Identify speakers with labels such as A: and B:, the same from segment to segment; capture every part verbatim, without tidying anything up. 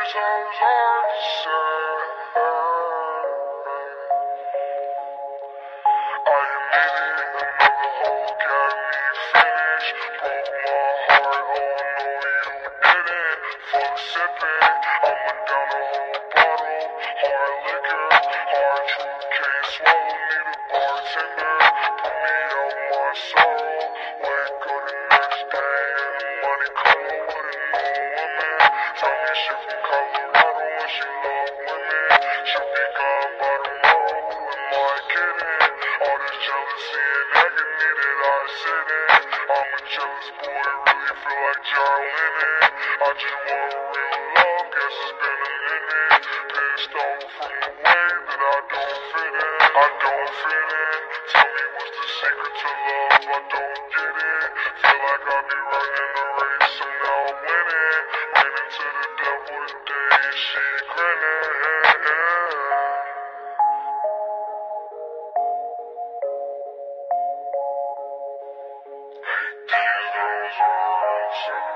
A: times hard to say. I admit it, another hoe got me finished. Broke my heart, oh no you didn't. Fuck sipping, I'ma down a whole bottle. Hard liquor, hard truth, can't swallow. Need a bartender, put me out my sorrow. Wake up the next day and the money color with a new woman. Tell me she from Colorado and she love women. She'll be gone by tomorrow, who am I kidding? All this jealousy and agony that I sit in. I'm a jealous boy, really feel like John Lennon. I just want real love, guess it's been a minute. Pissed off from the way that I don't fit in. I don't fit in. Tell me what's the secret to love, I don't get it. Feel like I be running the race, I'm now winning. Ran into the devil today and she grinning. These girls are insane.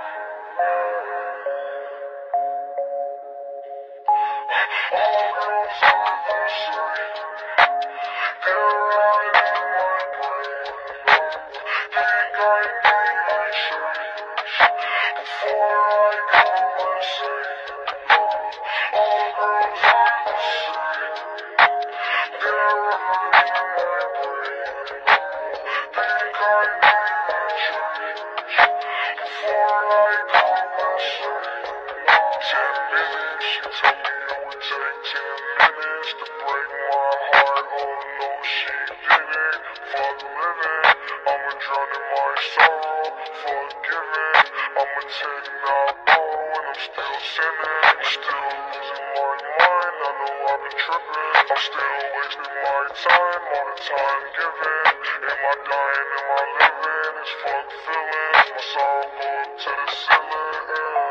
A: All girls are the same. They're right in my brain. Think I need a change before I come insane. All girls are the same. They're right in my brain. Think I need a change before I come insane. Ten minutes, she told me it would take ten minutes to break my heart. Oh no, she didn't. Fuck living, I'ma drown in my sorrow. Forgiving, I'ma take not borrow and I'm still sinning. I'm still losing my mind, I know I've been tripping. I'm still wasting my time, all the time given. Am I dying, am I living? It's fuck feelings, my sorrow go up to the ceiling.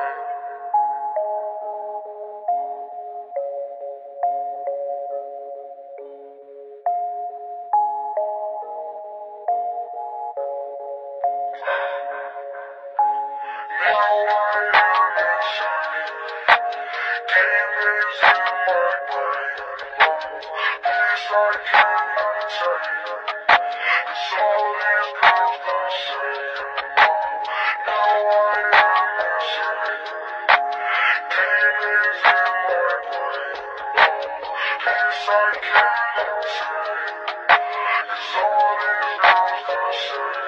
A: Now I am insane. Demons in my brain. Peace I can't maintain. It's all these girls the same. Now I am insane. Demons in my brain. Peace I can't maintain. It's all these girls the same.